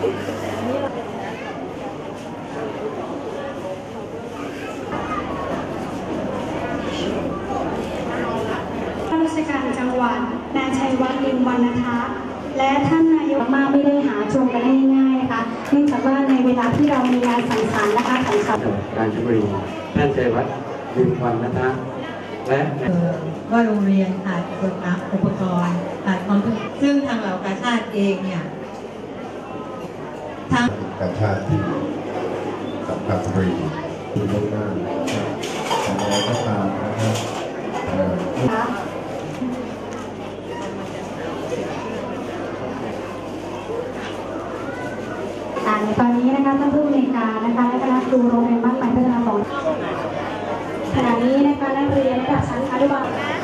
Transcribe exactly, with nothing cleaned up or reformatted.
ข้าราชการจังหวัดนายชัยวัฒน์ลิมวรรณทัศน์และท่านนายกมากไม่ได้หาชมกันง่ายๆนะคะเนื่องจากว่าในเวลาที่เรามีงานสังสรรค์นะคะของชาวกาญจนบุรีท่านชัยวัฒน์ลิมวรรณทัศน์และว่าโรงเรียนขาดอุปกรณ์ขาดความซึ่งทางเหล่ากาชาติเองเนี่ยทางกาชาติที่กับกาญจนบุรีที่ล่วงหน้าแต่อะไรก็ตามนะครับในตอนนี้นะคะท่านผู้อำนวยการนะคะและคณะครูโรงเรียนบ้านใหม่พัฒนาของขณะนี้นะคะนักเรียนระดับชั้นอนุบาล